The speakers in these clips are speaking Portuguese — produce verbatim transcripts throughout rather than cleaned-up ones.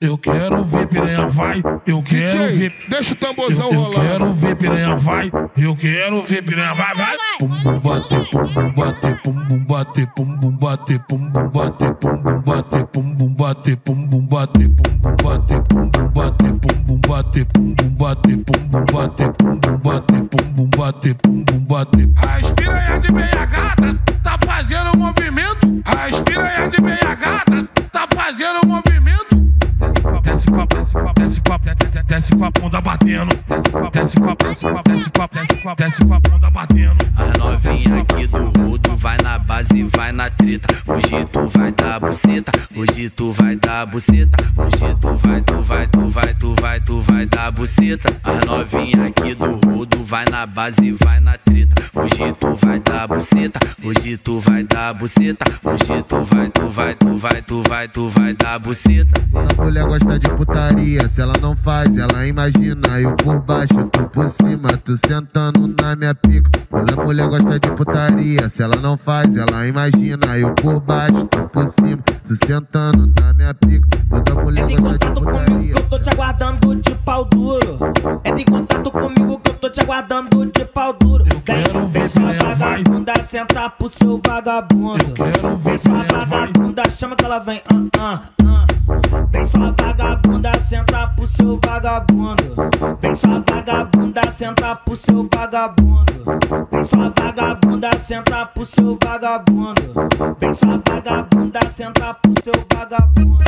Eu quero ver piranha vai, eu quero D J, ver. deixa o tamborzão Eu, eu rolar. quero ver piranha vai, eu quero ver piranha vai, vai. Pum bum bate, pum bum bate, pum bum bate, pum bum bate, pum bum bate, pum bum bate, pum bum bate, pum bum bate, pum bum bate, pum bum bate, pum bum bate, pum bum bate, pum bum bate, pum bum bate, pum bum bate, pum bum bate. As piranha de meia gata tá fazendo movimento. As piranha de meia gata tá fazendo movimento. Desce com a, desce com a, desce com a, desce com a bunda batendo. Desce com a, desce com a, desce com a, desce com a, desce com a, desce com a bunda batendo. As novinha aqui do rodo vai na base, vai na treta. Hoje tu vai dar buceta, hoje tu vai dar buceta. Hoje tu vai, tu vai, tu vai, tu vai, tu vai dar buceta. As novinha aqui do rodo vai na base, vai na treta. Hoje tu vai dar buceta, hoje tu vai dar buceta. Hoje tu vai, tu vai, tu vai, tu vai, tu vai dar buceta. A mulher gosta de putaria, se ela não faz, ela imagina. Eu por baixo, tu por cima, tu sentando na minha pica. Toda mulher gosta de putaria, se ela não faz, ela imagina. Eu por baixo, tu por cima, tu sentando na minha pica. Toda mulher Entra em gosta de contato comigo putaria. que eu tô te aguardando de pau duro. Entra em contato comigo que eu tô te aguardando de pau duro. Eu quero ver Vem sua piranha vai. vagabunda, senta pro seu vagabundo. Eu quero ver Vem sua piranha vai. vagabunda, chama que ela vem. Ah, ah, ah. Vem sua vagabunda, senta pro seu vagabundo. Vem sua vagabunda, senta pro seu vagabundo. Vem sua vagabunda, senta pro seu vagabundo. Vem sua vagabunda, senta pro seu vagabundo.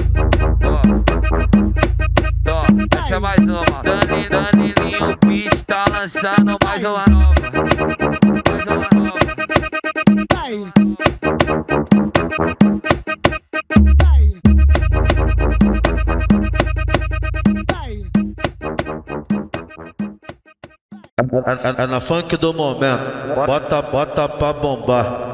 Tó, essa é mais uma. Dani, Danilinho, o bicho tá lançando mais uma nova. Mais uma nova. É na funk do momento, bota, bota pra bombar.